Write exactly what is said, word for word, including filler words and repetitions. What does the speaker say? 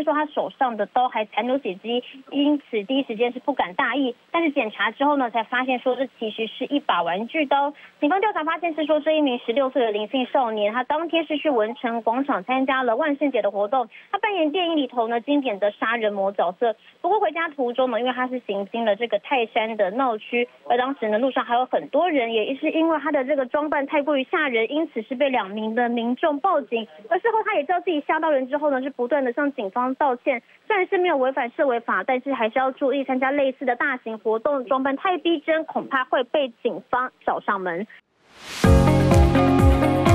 是说他手上的刀还残留血迹，因此第一时间是不敢大意。但是检查之后呢，才发现说这其实是一把玩具刀。警方调查发现是说这一名十六岁的林姓少年，他当天是去文城广场参加了万圣节的活动，他扮演电影里头呢经典的杀人魔角色。不过回家途中呢，因为他是行经了这个泰山的闹区，而当时呢路上还有很多人，也是因为他的这个装扮太过于吓人，因此是被两名的民众报警。而事后他也知道自己吓到人之后呢，是不断的向警方道歉。虽然是没有违反社违法，但是还是要注意参加类似的大型活动，装扮太逼真，恐怕会被警方找上门。